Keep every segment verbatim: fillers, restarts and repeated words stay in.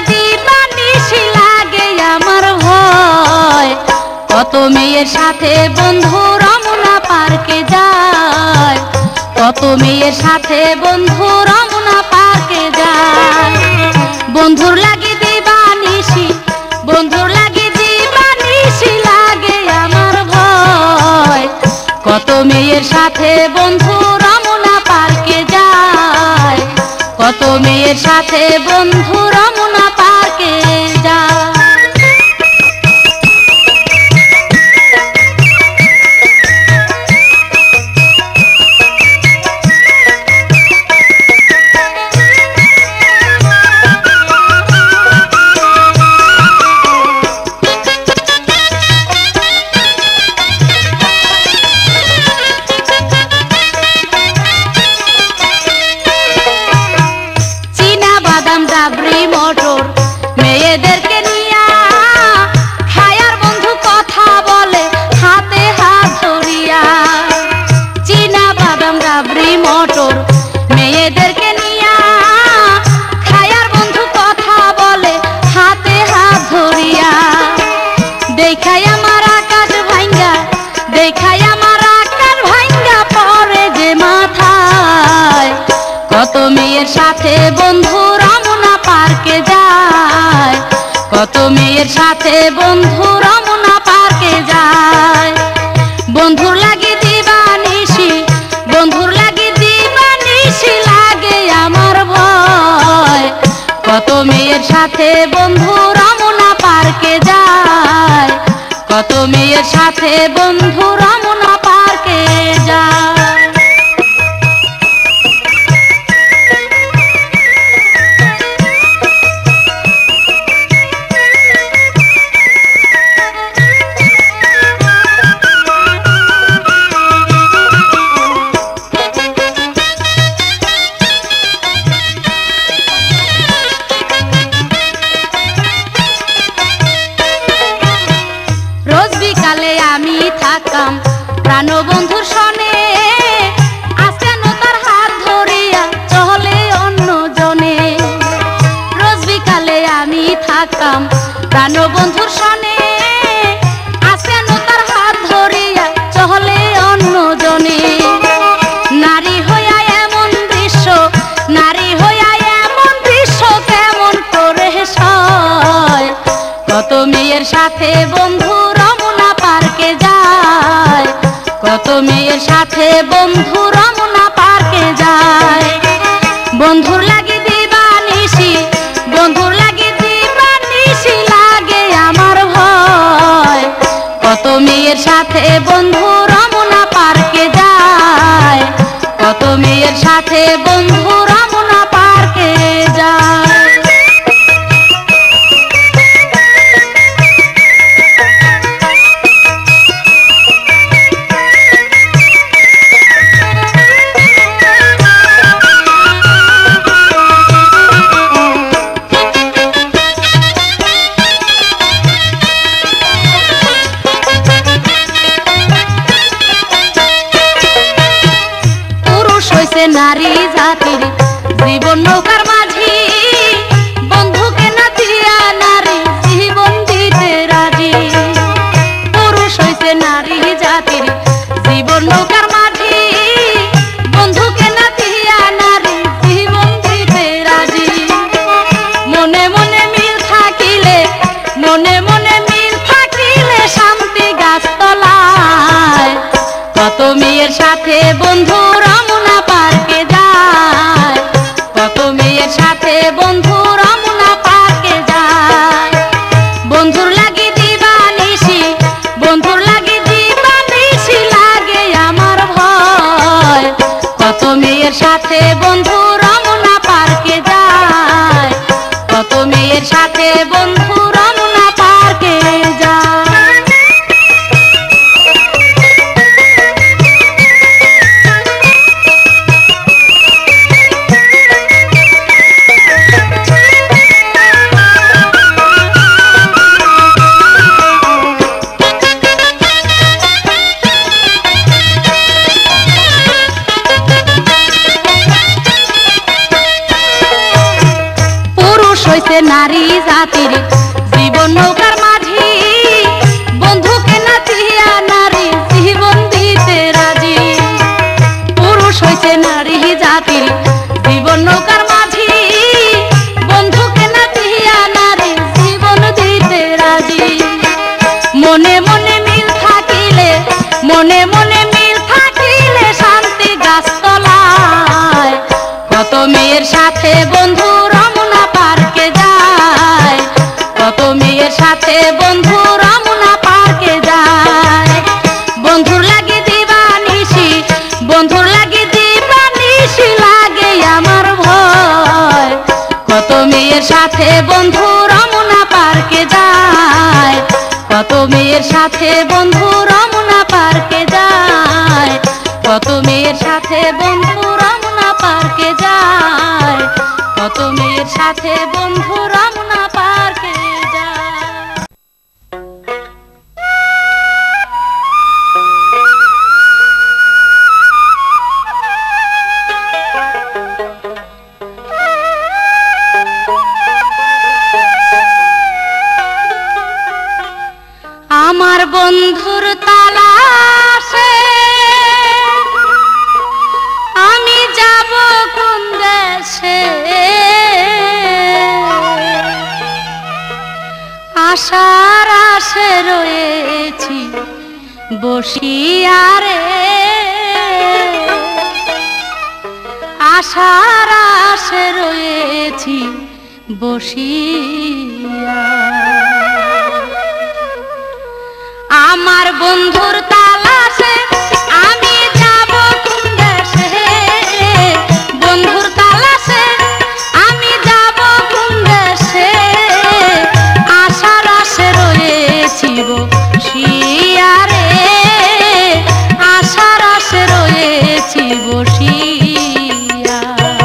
দিবা নিশি লাগে আমার ভয়। কত মেয়ের সাথে বন্ধু রমনা পার্কে যায়, কত মেয়ের সাথে বন্ধু রমনা পার্কে যায়। বন্ধুর লাগে দিবা নিশি, বন্ধুর লাগে দিবা নিশি লাগে আমার ভয়। কত মেয়ের সাথে বন্ধু রমনা পার্কে যায়, কত মেয়ের সাথে বন্ধু রমনা পার্কে যায়। ডাবরি মটর মেয়েদেরকে নিয়া খায়ার বন্ধু কথা বলে হাতে হাত ধরিয়া। চীনা বাদাম ডাবরি মটর মেয়েদেরকে নিয়া খায়ার বন্ধু কথা বলে হাতে হাত ধরিয়া। দেখাই আমার আকাশ ভাঙ্গা, দেখাই আমার আকাশ ভাঙ্গা পরে যে মাথায়। কত মেয়ের সাথে বন্ধু রমনা পার্কে যায়, কত মেয়ের সাথে বন্ধু রমনা পার্কে যায়। বন্ধুর লাগে দিবা নিশি, বন্ধুর লাগে দিবা নিশি লাগে আমার ভয়। কত মেয়ের সাথে বন্ধু রমনা পার্কে যায়, কত মেয়ের সাথে বন্ধু রমনা পার্কে যায়। আমি থাকতাম প্রাণবন্ধুর সনে, আসেন তার হাত ধরিয়া চলে অন্য জনে। রোজ বিকালে আমি থাকতাম প্রাণবন্ধুর সনে, আসেন তার হাত ধরিয়া চলে অন্য জনে। নারী হইয়া এমন দৃশ্য, নারী হইয়া এমন দৃশ্য কেমন করে সয়। কত মেয়ের সাথে বন্ধু রমনা পার্কে যায়, কত মেয়ের সাথে বন্ধু রমনা পার্কে যায়। বন্ধুর লাগে দিবা নিশি, বন্ধুর লাগে দিবা নিশি লাগে আমার ভয়। কত মেয়ের সাথে বন্ধু রমনা পার্কে যায়, কত মেয়ের সাথে বন্ধু রমনা পার্কে যায়। নারী জাতির জীবন নৌকার মাঝি, বন্ধুকে না দিয়া নারী জীবন দিতে রাজি। পুরুষ হইছে নারী জাতির জীবন নৌকার মাঝি, বন্ধুকে না দিয়া নারী জীবন দিতে রাজি। মনে মনে মিল থাকিলে, মনে মনে মিল থাকিলে শান্তি গাছতলায়। কত মেয়ের সাথে বন্ধু রমনা পার্কে যায়, কত মেয়ের সাথে বন্ধু রমনা পার্কে যায়। বন্ধুর লাগে দিবা নিশি, বন্ধুর লাগে দিবা নিশি লাগে আমার ভয়। কত মেয়ের সাথে বন্ধু রমনা পার্কে যায়, কত মেয়ের সাথে বন্ধু রমনা পার্কে যায়। নারী নারী জাতির জীবন নৌকার মাঝি বন্ধুকে নাচিয়া নারী জীবন দিতে রাজি পুরুষ হইছে নারী জাতির জীবন নৌকার মাঝি বন্ধুকে নাচিয়া নারী জীবন দিতে রাজি মনে মনে মিল থাকিলে মনে মনে মিল থাকিলে শান্তি গাছতলায় কত মেয়ের সাথে বন্ধু রমনা পার্কে যায় কত মেয়ের সাথে বন্ধু রমনা পার্কে যায় বন্ধুর লাগি দিবানিশি বন্ধুর লাগি দিবানিশি লাগে আমার ভয় কত মেয়ের সাথে বন্ধু রমনা পার্কে যায় কত মেয়ের সাথে বন্ধু রমনা পার্কে যায় কত মেয়ের সাথে বন্ধু রমনা পার্কে যায় কত মেয়ের সাথে বন্ধু রমনা পার্কে যায় আমার বন্ধুর তালাশে আমি যাব কোন দেশে আশার আশে রয়েছি বসিয়ারে আশার আশে রয়েছি বসিয়া আমার বন্ধুর তালাশে আমি যাব কোন দেশে বন্ধুর তালাশে আমি যাব কোন দেশে আশার আশে রয়েছি বসিয়ারে আশার আশে রয়েছি বসিয়া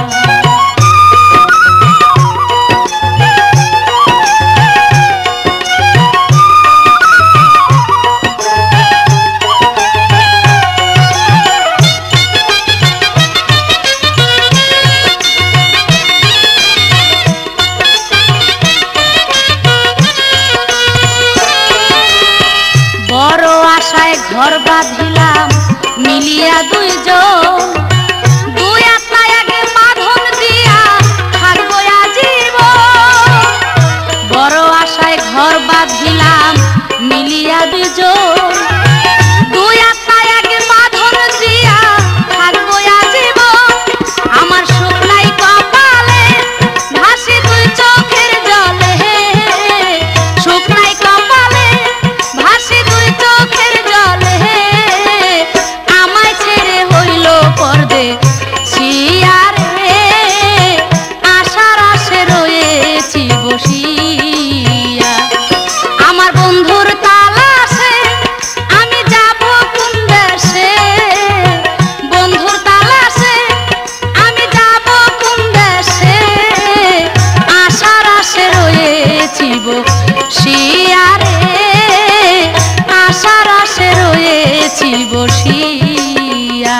ঘর বাঁধিলাম মিলিয়া দুইজন দুই আত্মায় আগে বাঁধন দিয়া থাকবো আজীবন বড় আশায় ঘর বাঁধিলাম মিলিয়া দুইজন দুই আত্মায় আগে বাঁধন দিয়া থাকবো আজীবন আমার সুখ নাই কপালে ভাসি দুই চোখের জলে সুখ নাই কপালে ভাসি দুই চোখের জলে আমায় ছেড়ে হইল পর্দে ছিয়ারে আশার আশে রয়েছি বসিয়া আমার বন্ধুর তালাশে আমি যাব কোন দেশে বন্ধুর তালাশে আমি যাব কোন দেশে আশার আশে রয়েছি বসিয়ারে আশার আশে রয়েছি বসিয়া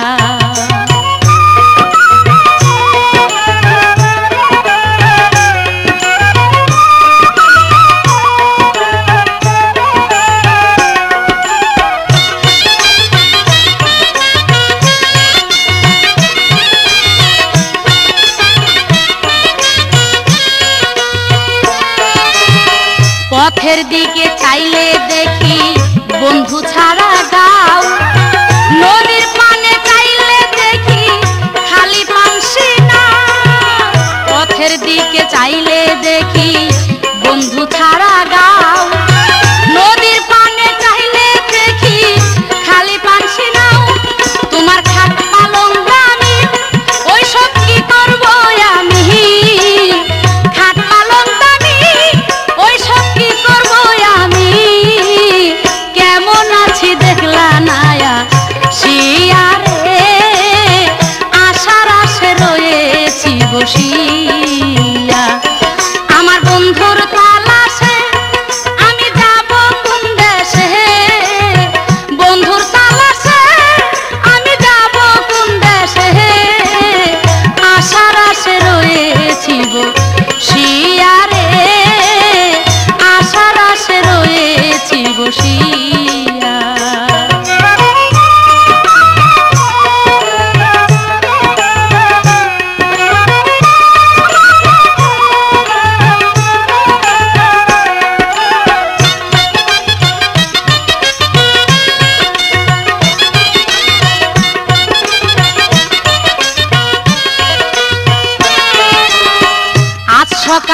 পথের দিকে চাইলে দেখি বন্ধু ছাড়া গাও নদীর পানে চাইলে দেখি খালি পানসি না পথের দিকে চাইলে দেখি বন্ধু ছাড়া গাও নদীর পানে চাইলে দেখি খালি পানসি নাও তোমার খাট পালং দামি ওই সব কি করব আমি খাট পালং দামি ওই সব কি করব আমি কেমন আছি দেখলা নায়া শিয়ারে আশার আশে রয়েছি বসিয়া আমার বন্ধুর তালাশে আমি যাব কোন দেশে বন্ধুর তালাশে আমি যাব কোন দেশে আশার আশে রয়েছি বসিয়ারে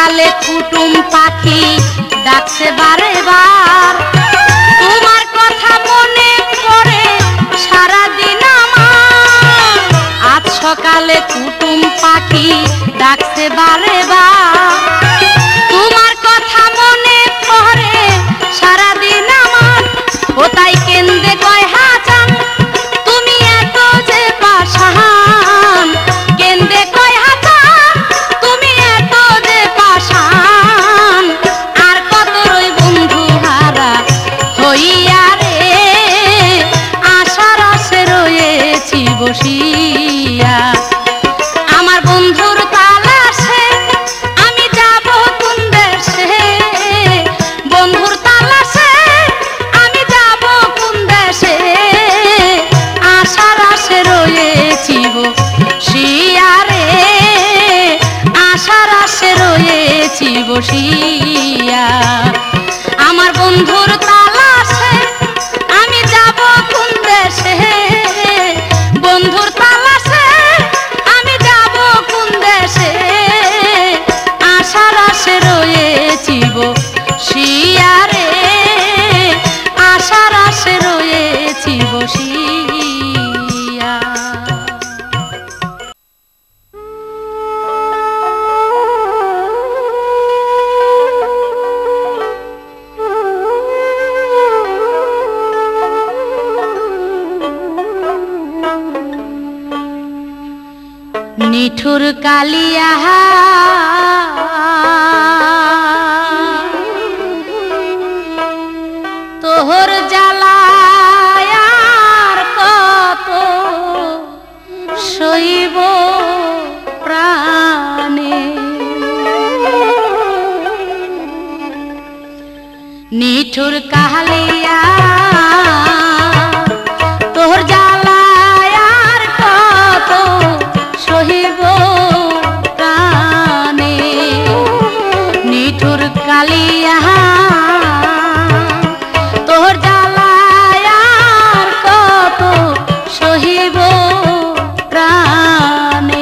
সকালে কুটুম পাখি ডাকছে বারে বার, তোমার কথা মনে পড়ে সারাদিন আমার। আজ সকালে কুটুম পাখি ডাকছে বারে বার, তোমার কথা মনে পড়ে সারাদিন আমার। ও তাই কেন্দে কয় হাজান তুমি এত যে পাশান, কেন্দে কয় হাজান তুমি এত যে পাশান। আর কত রই বন্ধু হারা হইয়া রে, আশার আশে রয়েছি বসিয়া। আমার বন্ধুর তালাশে আমি যাব কোন দেশে, বন্ধুর তালাশে আমি যাব কোন দেশে। আশার আশে রয়েছি বসিয়া রে, আশার আশে রয়েছি বসিয়া। আমার বন্ধুর তালাশে আমি যাব কোন দেশে, বন্ধুর তালাশে আমি যাব কোন দেশে। আশার আশে রয়েছি বসিয়া রে, আশার আশে রয়েছি বসিয়া। নিঠুর কালিয়া তোহর জ্বালায় আর কত সইব প্রাণে। নিঠুর কালিয়া তোহর জ্বালায় আর কত সহিব প্রাণে। নিঠুর কালিয়া তোর জ্বালায় আর কত সহিব প্রাণে।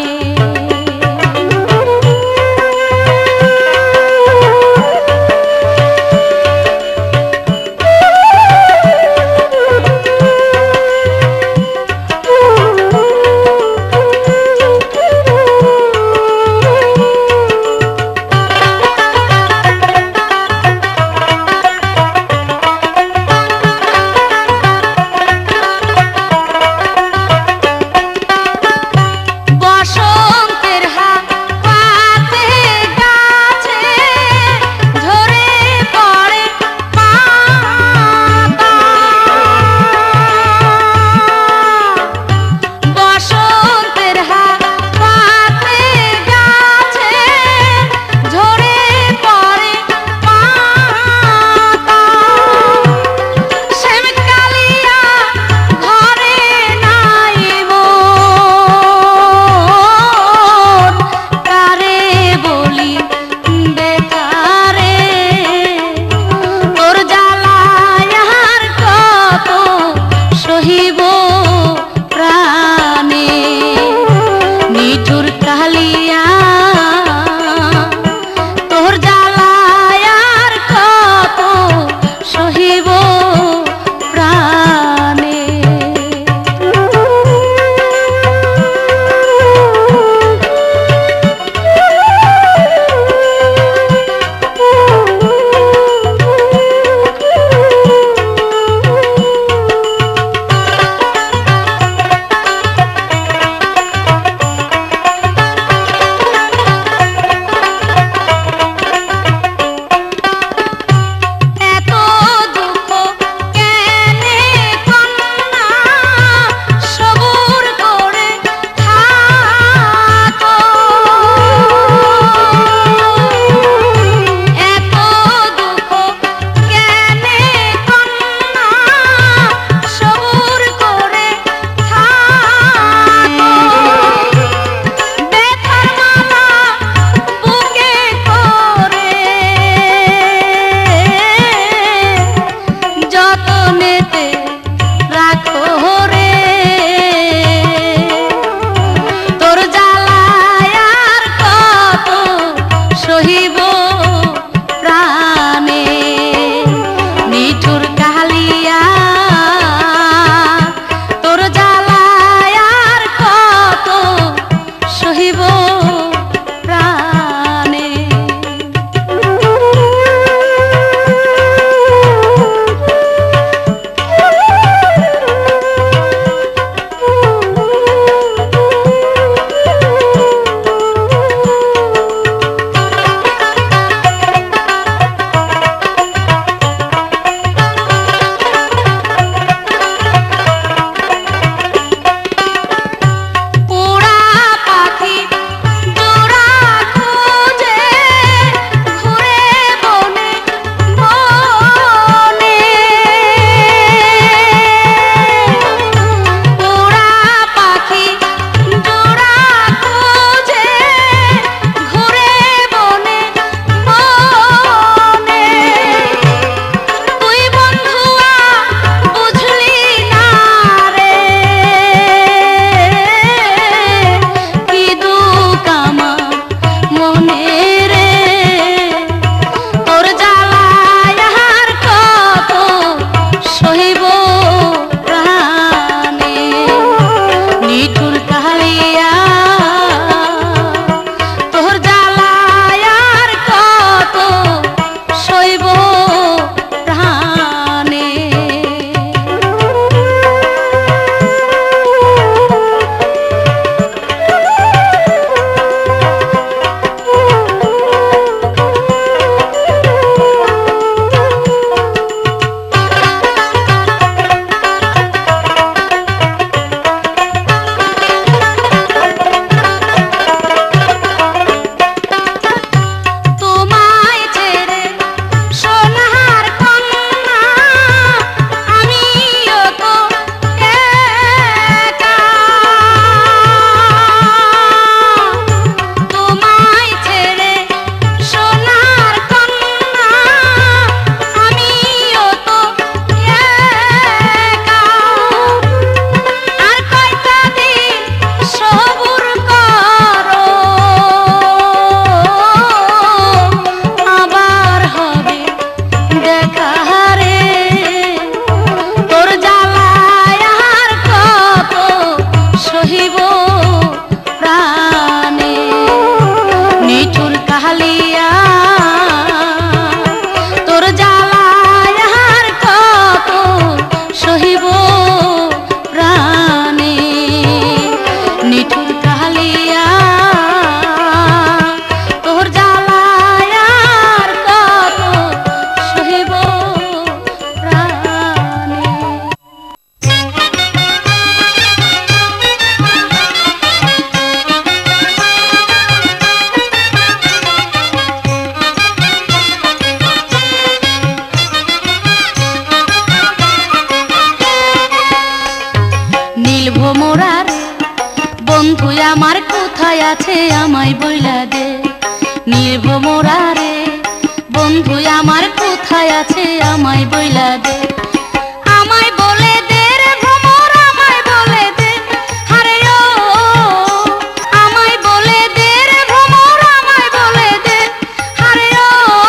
আছে আমায় বইলা দে নির্ভমরা রে বন্ধু আমার কোথায় আছে আমায় বইলা দে আমায় বলে দে রে ভ্রমর আমায় বলে দে আরে ও আমায় বলে দে রে ভ্রমর আমায় বলে দে আরে ও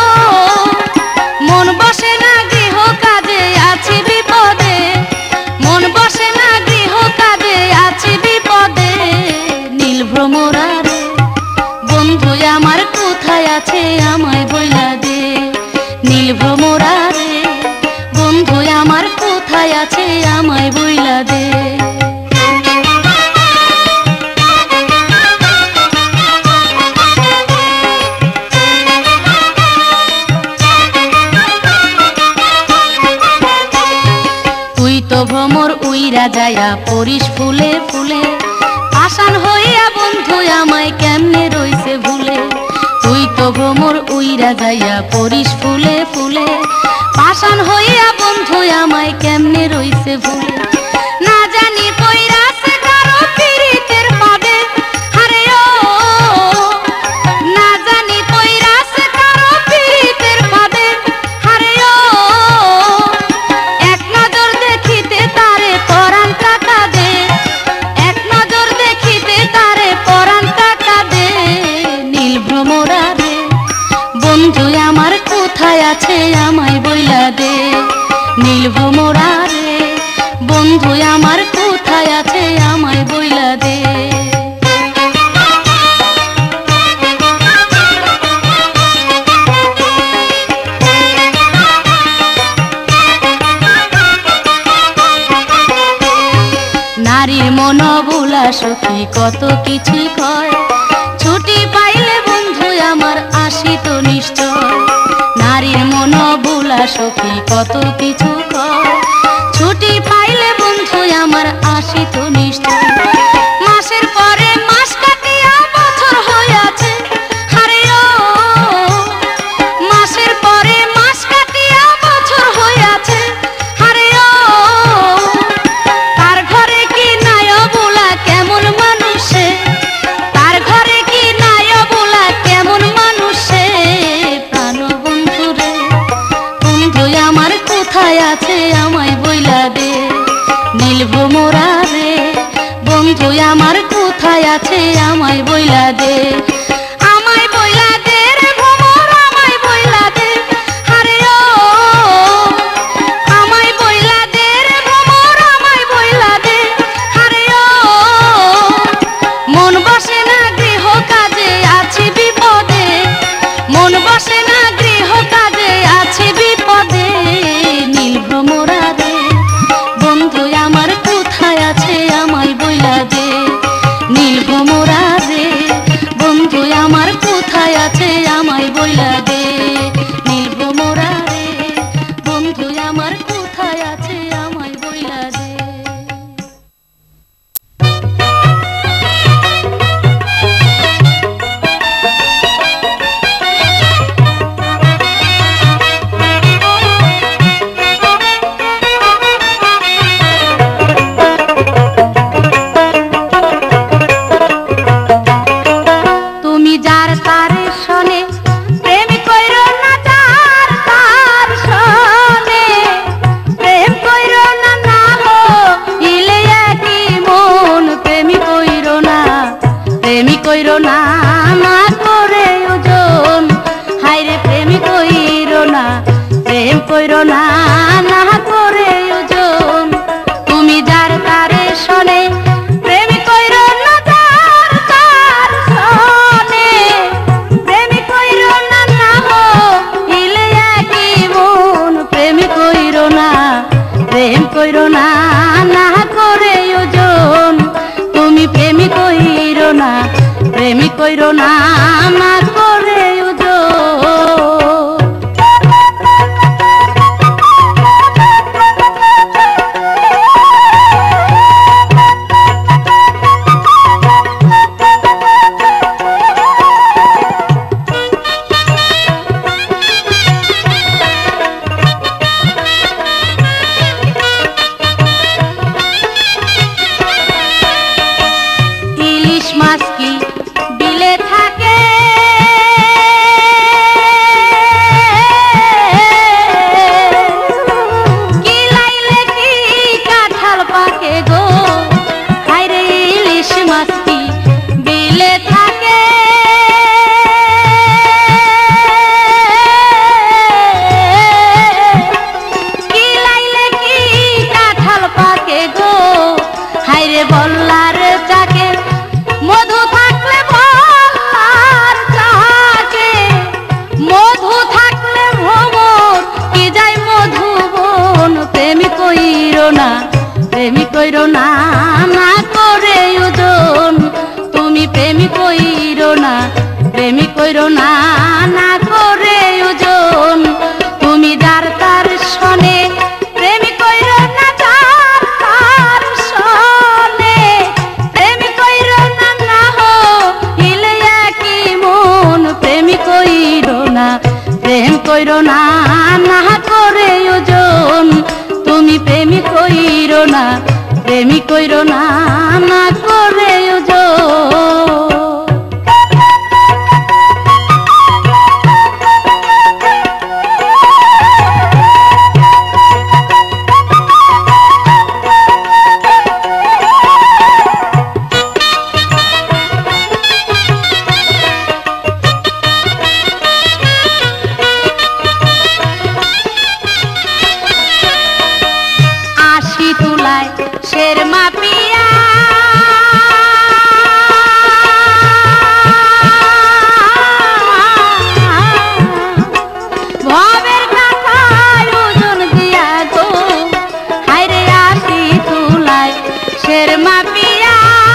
মন বসে না গৃহ কাজে আছি বিপদে মন বসে না গৃহ কাজে আছি বিপদে নীল ভ্রমরা রে বন্ধু আমার কোথায় আছে আমায় বইলা দে নীল ভ্রমরা রে বন্ধু আমার কোথায় আছে আমায় বইলা দে তুই তো ভ্রমর উইরা যায়া পরিস ফুলে ফুলে পাষাণ হইয়া বন্ধু আমায় কেমনে রইছে ভুলে তুই তো ভ্রমর উইরা যাইয়া পরিস ফুলে ফুলে পাষাণ হইয়া বন্ধু আমায় কেমনে রইছে ভুলে না জানি পইরাছে কারো পীড়িতের পাবে আরে ও না জানি পইরাছে কারো পীড়িতের পাবে আরে ও এক নজর দেখিতে তারে পরাণ টাকা দে এক নজর দেখিতে তারে পরাণ টাকা দে নীল ভ্রমরা রে বন্ধু আমার কোথায় আছে আমায় বইলা দে নীল ভ্রমরা রে বন্ধু আমার কোথায় আছে আমায় বইলা দে নারীর মন ভোলা সখী কত কিছুই কয় ছুটি পাইলে বন্ধু আমার আসি তো নিশ্চয় নারীর মন ভোলা সখী কত কিছু কয় ছুটি পাইলে বন্ধু আমার আসি তো নিশ্চয় মাসের পরে মাস কাটিয়া বছর হইয়াছে আরে ও মাসের পরে মাস কাটিয়া বছর হইয়াছে আরে ও তার ঘরে কি নাই বলা কেমন মানুষে তার ঘরে কি নাই বলা কেমন মানুষে প্রাণ বন্ধু রে বন্ধু আমার কোথায় আছে আমায় বইলা দে নীল ভ্রমরা রে বন্ধু আমার কোথায় আছে আমায় বইলা দে আমায় বইলা দে রে ভ্রমর আমায় বইলা দে আরে ও আমায় বইলা দে রে ভ্রমর আমায় বইলা দে আরে ও মন বসে না গৃহ কাজে আছি বিপদে মন বসে না গৃহ কাজে আছি বিপদে নীল ভ্রমরা রে বন্ধু আমার কোথায় আছে আমায় বইলা দে নীল ভ্রমরা রে বন্ধু আমার কোথায় আছে আমায় বইলা দে নীল ভ্রমরা রে বন্ধু আমার কোথায় আছে আমায় বইলা দে তুমি যার তারে শোনে প্রেম কইরো না যার তার শোনে প্রেম কইরো না না হো ইলে একই মন প্রেমী কইরো না প্রেমী কইরো না না করে ওজন হাইরে প্রেমী কইরো না প্রেম কইরো না না করে ওজন তুমি যার তারে শোনে প্রেম কইরো না যার তার শোনে প্রেম কইরো না না হো ইলে একই মন প্রেম কইরো না প্রেম কইরো না না করে ওজন তুমি প্রেম কইরো না প্রেম কইরো না না করে ওজন না প্রেমিক কইরো না না করে ওজন তুমি প্রেমিক কইরো না প্রেমিক কইরো না না করে ওজন তুমি যার তার শোনে প্রেমিক কইরো না যার তার শোনে প্রেমিক কইরো না না হো হিলে কি মন প্রেমিক কইরো না প্রেম কইরো না না করে ওজন তুমি প্রেমিক কইরো না প্রেমিক কইরো না না করে ওজন শের মাপিয়া ভবের কাঁথায় ওজন দিয়া গো হায়রে আসি তুলায় শের মাপিয়া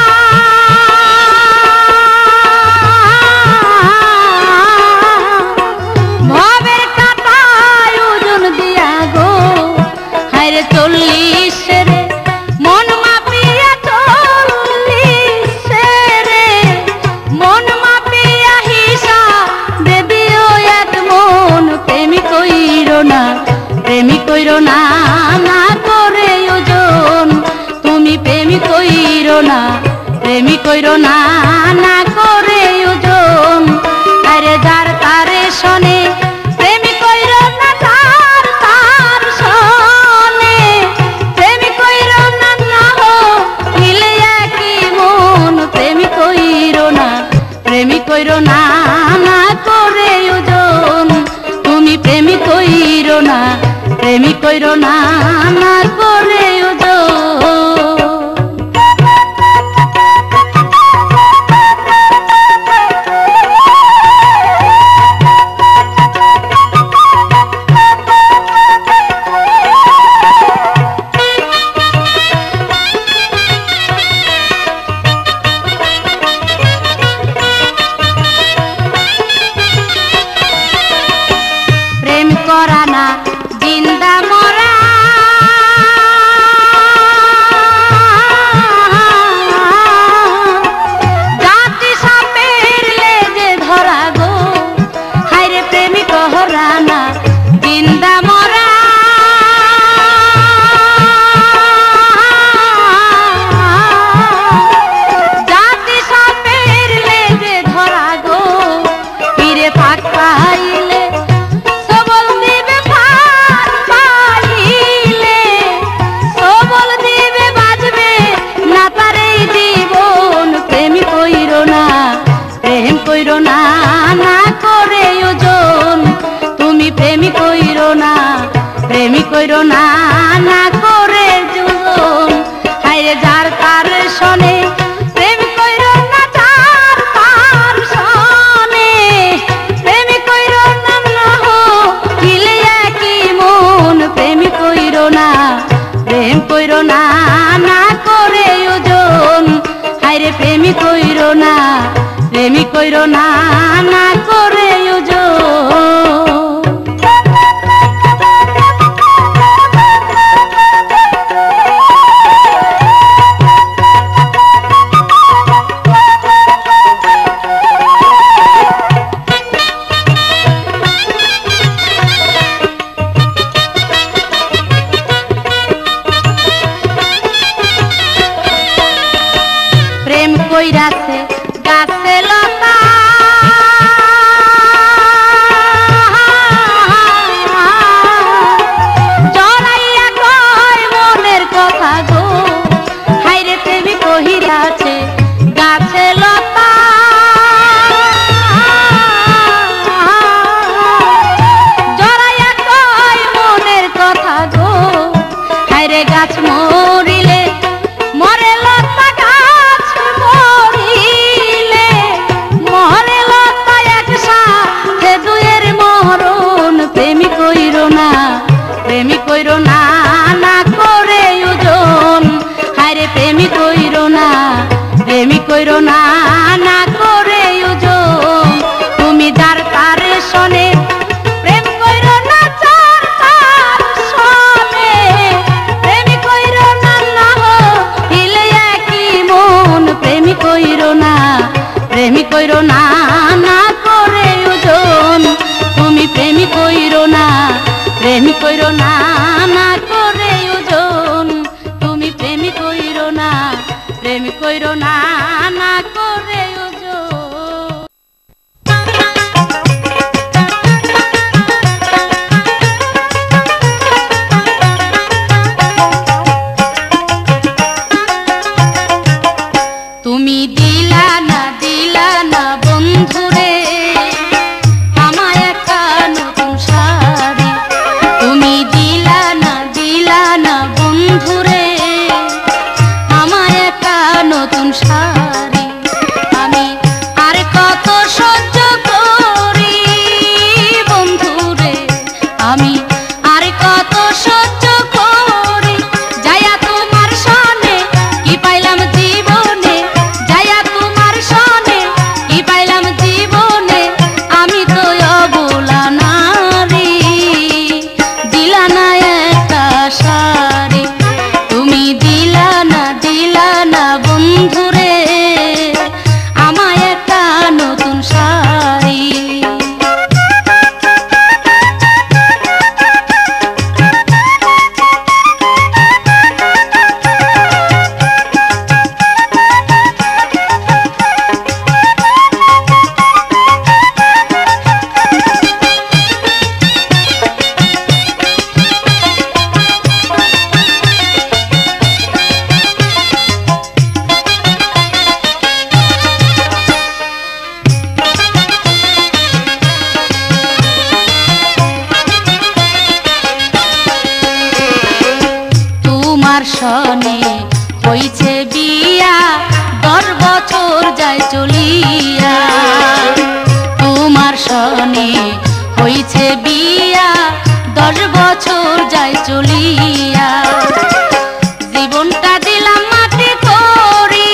ভবের কাঁথায় ওজন দিয়া গো হায়রে চল্লিশ মন মাপিয়া চল্লিশে রে মন মাপিয়া হিসাব দেবিও এক মন প্রেমিক কইরো না প্রেমিক কইরো না না করে ওজন তুমি প্রেমিক কইরো না প্রেমিক কইরো না না করে ওজন আরে যার তারে শোনে প্রেমিক কইরো না যার তার শোনে প্রেমিক কইরো না না হো হিলে কি মন প্রেমিক কইরো না প্রেমিক কইরো না না করে ওজন তুমি প্রেমিক কইরো না প্রেমিক কইরো না না করে ওজন করা না জিন্দা মরা জাতি সাপের লেজে ধরা গো হায়রে প্রেমিক হরা না জিন্দা মরা জাতি সাপের লেজে ধরা গো ফিরে ফাঁক পাইলে প্রেম কইরো না না করে ওজন তুমি প্রেমিক কইরো না প্রেমিক কইরো না না করে ওজন হায়রে যার তার শোনে প্রেমিক কইরো না যার তার শোনে প্রেমিক কইরো না না হো হিলে কি মন প্রেমিক কইরো না প্রেম কইরো না না করে ওজন হায়রে প্রেমিক কইরো না প্রেমিক কইরো না না করে ওজন প্রেম কইরাছে গাছে লতা জড়াইয়া কয় মনের কথা গো হায়রে প্রেমিক কহিরাছে গাছে লতা জড়াইয়া কয় মনের কথা গো হায়রে গাছ মরিলে মরে লতা গাছ মরিলে মরে লতা একসাথে দুয়ের মরণ প্রেমিক কইরো না প্রেমিক কইরো না না করে কইরো না না করে ওজন, তুমি প্রেমী কইরো না প্রেমী কইরো না না করে ওজন, তুমি প্রেমী কইরো না প্রেমী কইরো না না করে ওজন। তুমি দিলা না দিলা না বন্ধুরে আমায় একটা নতুন শাড়ি, তুমি দিলা না দিলা না বন্ধুরে আমায় একটা নতুন শাড়ি, আমি আর কত সহ্য করি বন্ধুরে, আমি আর কত সহ্য করি, যাইয়া তোমার সনে কি পাইলাম জীবনে, যাইয়া তোমার সনে কি পাইলাম জীবনে, আমি তো অবলা নারী, দিলা না একটা শাড়ি, তুমি দিলা না দিলা না বন্ধুরে আমায় একটা নতুন শাড়ি। তোমার সনে হইছে বিয়া দশ বছর যায় চলিয়া, তোমার সনে হইছে বিয়া দশ বছর যায় চলিয়া, জীবনটা দিলাম মাটি করি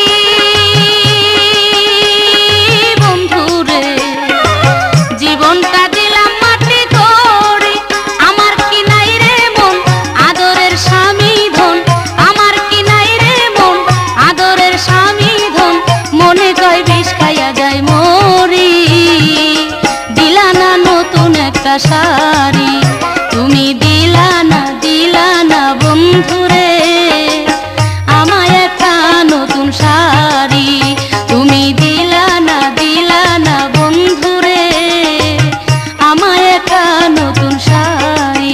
বন্ধুরে, জীবনটা দিলাম মাটি করি, আমার কি নাই রে মন আদরের স্বামী ধন, আমার কি নাই রে মন আদরের স্বামী ধন, মনে কয় বিষ খাইয়া যায় মরি, দিলা না নতুন একটা শাড়ি, তুমি দিলা না দিলা না বন্ধুরে আমায় একটা নতুন শাড়ি, তুমি দিলা না দিলা না বন্ধুরে আমায় একটা নতুন শাড়ি।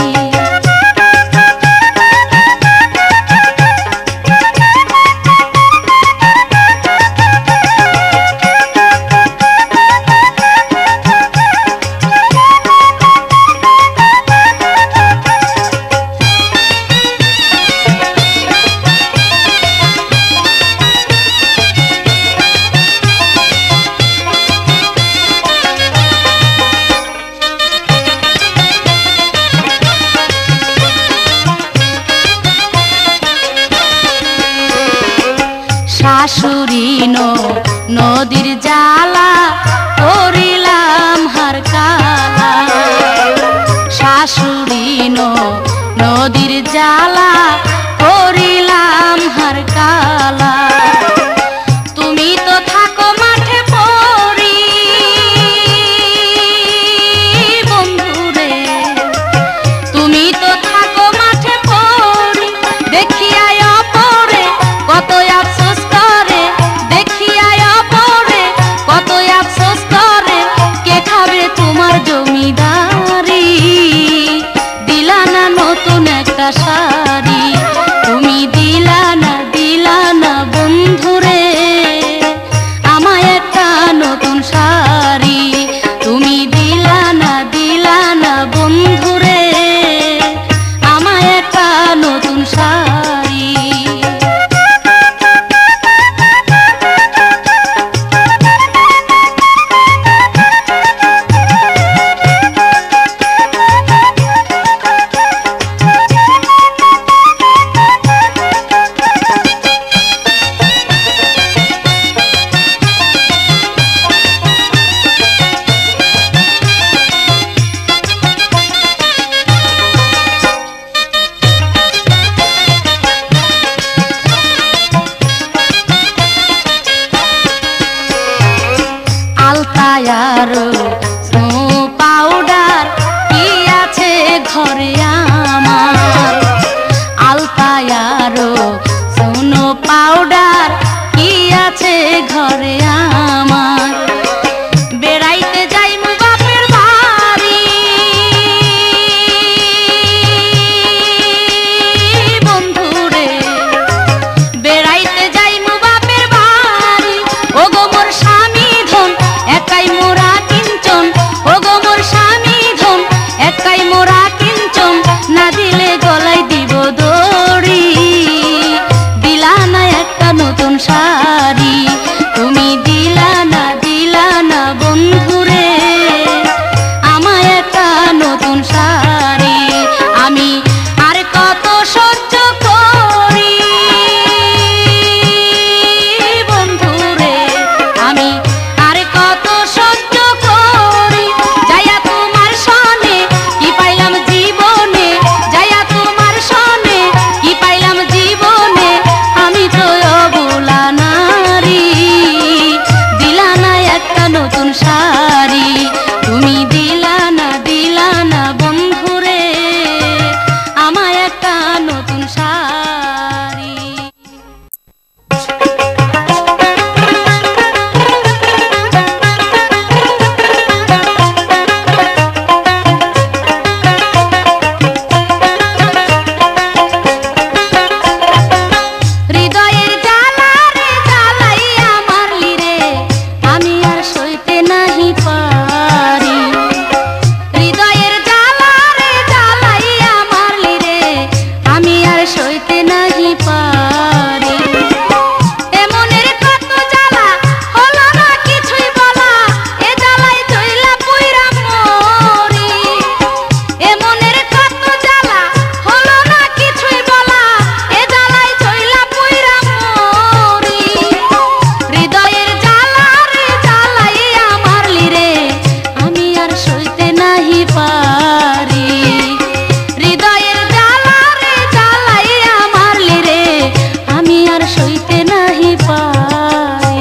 শাশুড়ি নদীর জ্বালা করিলাম হার কালা, শাশুড়ি নদীর জ্বালা করিলাম হার কালা, তুমি তো থাকো মাঠে পড়ি বন্ধুরে, তুমি তো থাকো মাঠে পড়ি, দেখিয়া অপরে কত আফসোস করে, দেখিয়া অপরে কত আফসোস করে, কে খাবে তোমার জমিদারি, দিলা না নতুন একটা শাড়ি। ঘরে আমার আলতায়ারো সোনো পাউডার কি আছে ঘরে আমার বেড়াইতে যাই মু বাপের বাড়ি বন্ধুরে বেড়াইতে যাই মু বাপের বাড়ি ও গো মোর স্বামী ধন একাই মোরা কিঞ্চন ও গো মোর স্বামী ধন একাই মোরা কিঞ্চন না দিলে গলায় দিব দড়ি দিলা না একটা নতুন শাড়ি তুমি দিলা না দিলা না বন্ধুরে আমায় একটা নতুন শাড়ি আমি আর কত সহ্য করি বন্ধুরে আমি আর কত সহ্য করি যাইয়া তোমার সনে কি পাইলাম জীবনে যাইয়া তোমার সনে কি পাইলাম জীবনে আমি তো অবলা নারী দিলা না একটা নতুন শাড়ি তুমি দিলা না দিলা না বন্ধুরে আমায় একটা নতুন শাড়ি হৃদয়ের জ্বালা রে জ্বালাইয়া মারলি রে আমি আর সইতে নাহি পারি হৃদয়ের জ্বালা রে জ্বালাইয়া মারলি রে আমি আর সইতে নাহি পারি এমনের কত জ্বালা হলো না কিছুই বলা এ জ্বালায় জইলা পুইরা মরি এমনের কত জ্বালা হলো না কিছুই বলা এ জ্বালায় জইলা পুইরা মরি হৃদয়ের জ্বালা রে জ্বালাইয়া মারলি রে আমি আর সইতে নাহি পারি হৃদয়ের জ্বালা রে জ্বালাইয়া মারলি রে আমি আর সইতে নাহি পারি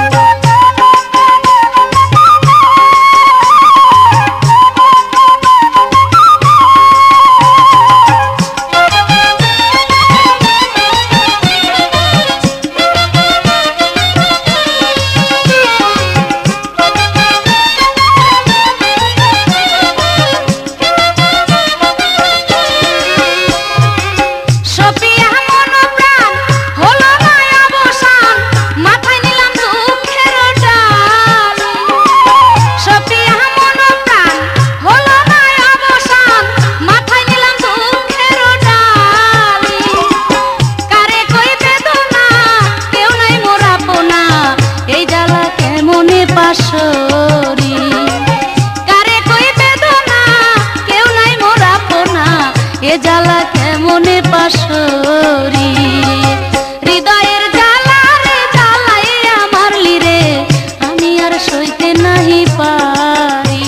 সপিয়া মন প্রাণ হলো না অবসান মাথায় নিলাম দুঃখের ডাল সপিয়া মন প্রাণ হলো না অবসান মাথায় নিলাম দুঃখের ডাল কারে কই বেদনা কেউ নাই মোর আপনা এই জ্বালা কেমনে পাশরি কারে কই বেদনা কেউ নাই মোর আপনা এ জ্বালা কেমনে পাশরি হৃদয়ের জ্বালা রে জ্বালাইয়া মারলি রে আমি আর সইতে নাহি পারি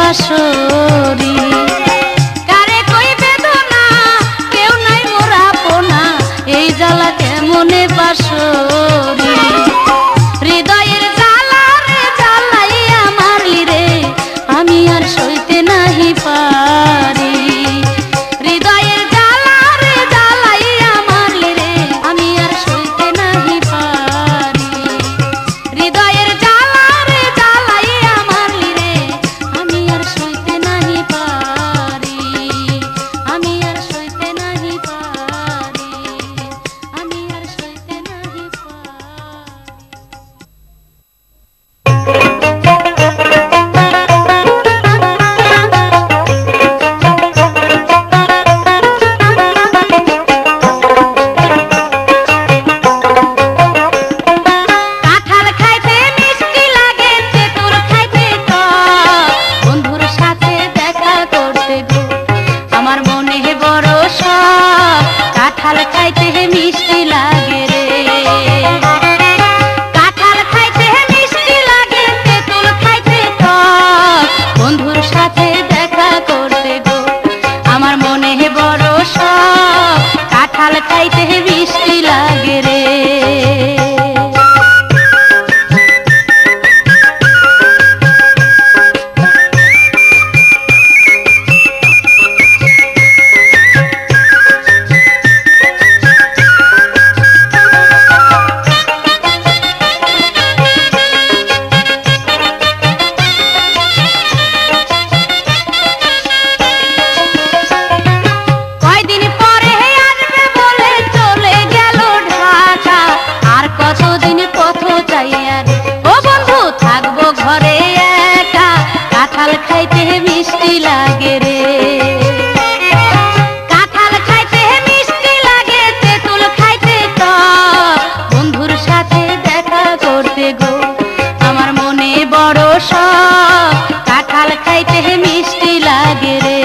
বাঁশরি কারে কই বেদনা কেউ নাই মোর আপনা এই জ্বালা কেমনে বাঁশরি হৃদয়ের জ্বালা রে জ্বালাইয়া মারলি রে আমি আর সইতে নাহি পারি হৃদয়ের জ্বালা রে জ্বালাইয়া মারলি রে আমি আর সইতে নাহি পারি হৃদয়ের জ্বালা রে জ্বালাইয়া মারলি রে আমি আর সইতে নাহি পারি আমি আর সইতে নাহি পারি আমি আর সইতে নাহি কাঁঠাল খাইতে মিষ্টি লাগে তেঁতুল খাইতে টক বন্ধুর সাথে দেখা করতে গো আমার মনে বড় শখ কাঁঠাল খাইতে মিষ্টি লাগে রে কাঁঠাল খাইতে মিষ্টি লাগে তেঁতুল খাইতে টক বন্ধুর সাথে দেখা করতে গো আমার মনে বড় শখ কাঁঠাল খাইতে মিষ্টি লাগে রে কয়দিন পরে আসবে বলে চলে গেল ঢাকা আর কতদিন পথ চাইয়া রে ও বন্ধু থাকবো ঘরে একা কাঁঠাল খাইতে মিষ্টি লাগে রে কাঁঠাল খাইতে মিষ্টি লাগে তেঁতুল খাইতে টক বন্ধুর সাথে দেখা করতে গো আমার মনে বড় শখ কাঁঠাল খাইতে মিষ্টি লাগে রে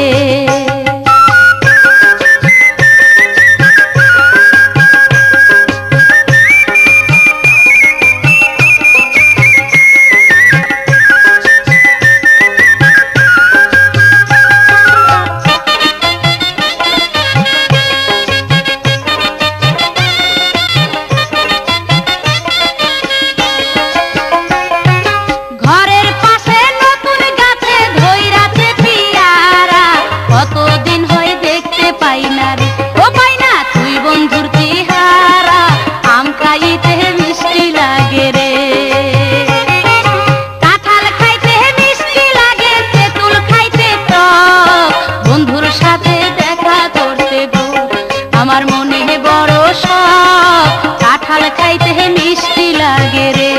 ঘরের পাশে নতুন গাছে ধইরাছে পিয়ারা কতদিন হয় দেখতে পাই না রে ও পাই না তুই বন্ধুর চেহারা আম খাইতে মিষ্টি লাগে রে কাঁঠাল খাইতে মিষ্টি লাগে তেঁতুল খাইতে টক বন্ধুর সাথে দেখা করতে গো আমার মনে বড় শখ কাঁঠাল খাইতে মিষ্টি লাগে রে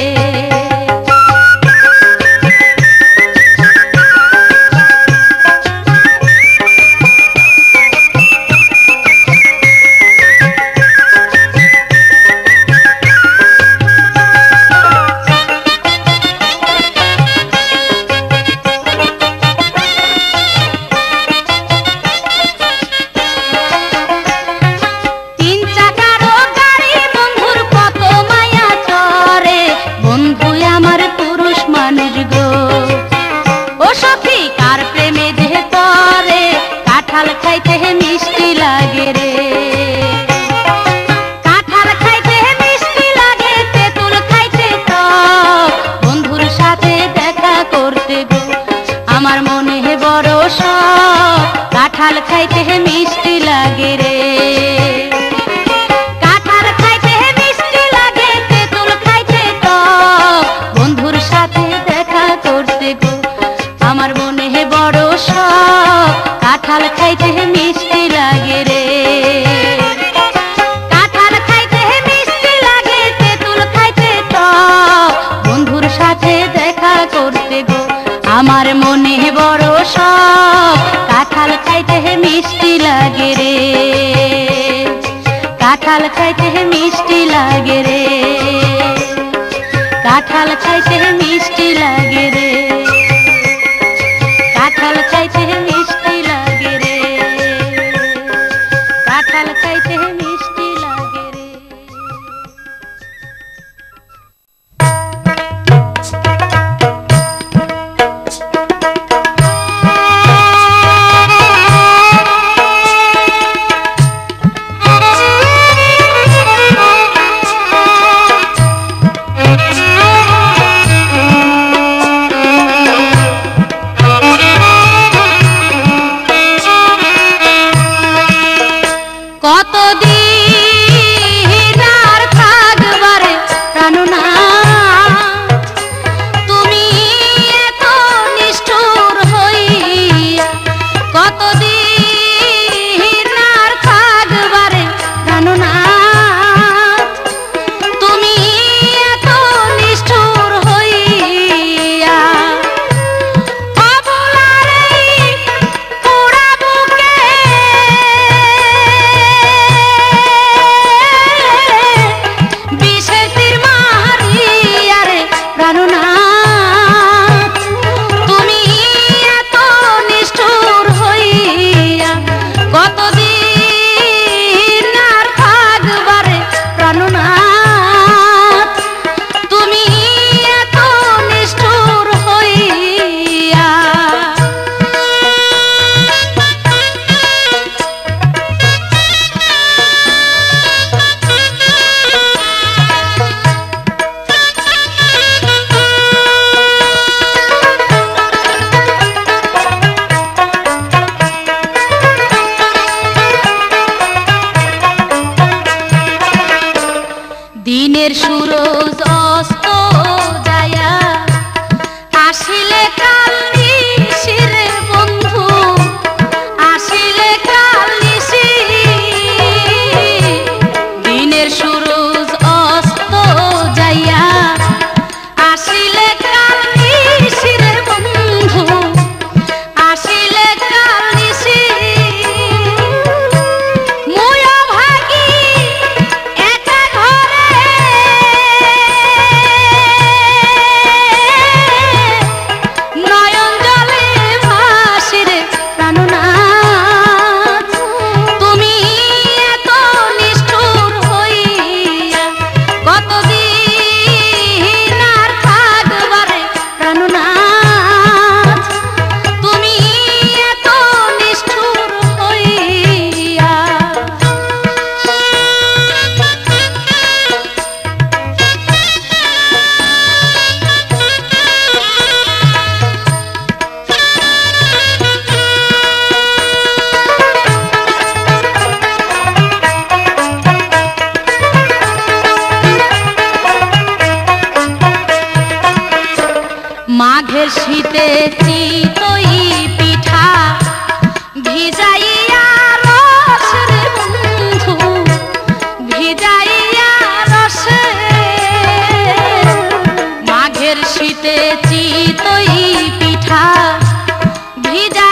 তিন চাকারও গাড়ি বন্ধুর কত মায়া চড়ে বন্ধু আমার পুরুষ মানুষ গো ও সখী কার প্রেমে দেহ করে কাঁঠাল খাইতে মিষ্টি লাগে রে কাঁঠাল খাইতে মিষ্টি লাগে তেঁতুল খাইতে টক বন্ধুর সাথে দেখা করতে গো আমার মনে বড় শখ কাঁঠাল খাইতে মিষ্টি লাগে রে কাঁঠাল খাইতে মিষ্টি লাগে তেঁতুল খাইতে টক বন্ধুর সাথে দেখা করতে গো আমার মনে বড় শখ কাঁঠাল খাইতে মিষ্টি লাগে রে কাঁঠাল খাইতে মিষ্টি লাগে তেঁতুল খাইতে টক বন্ধুর সাথে দেখা করতে গো আমার মনে বড় শখ কাঁঠাল খাইতে মিষ্টি লাগে রে কাঁঠাল খাইতে মিষ্টি লাগে রে কাঁঠাল খাইতে মিষ্টি লাগে রে কাঁঠাল খাইতে মিষ্টি লাগে রে কাঁঠাল খাইতে মিষ্টি লাগে রে মাঘের শীতে চিতই পিঠা ভিজাইয়া রসের বন্ধু ভিজাইয়া রসে মাঘের শীতে চিতই পিঠা ভিজা